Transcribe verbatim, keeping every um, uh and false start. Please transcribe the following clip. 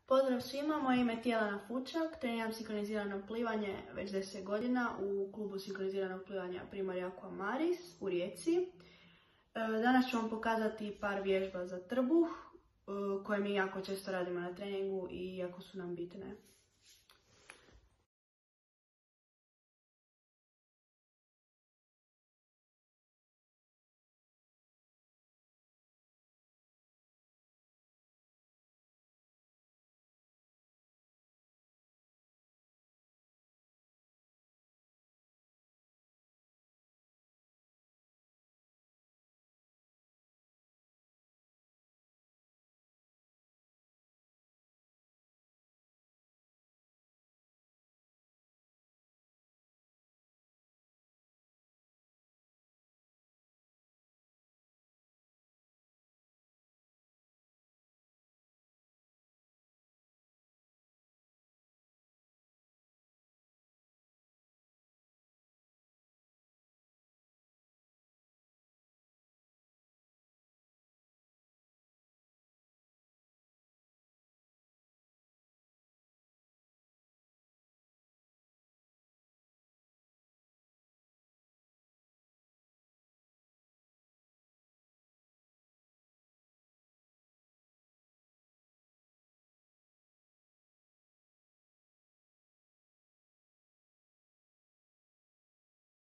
Pozdrav svima, moje ime je Tijela Fučak, treniram sinkronizirano plivanje već deset godina u klubu sinkroniziranog plivanja Primorje Aqua Maris u Rijeci. Danas ću vam pokazati par vježba za trbuh koje mi jako često radimo na treningu i jako su nam bitne.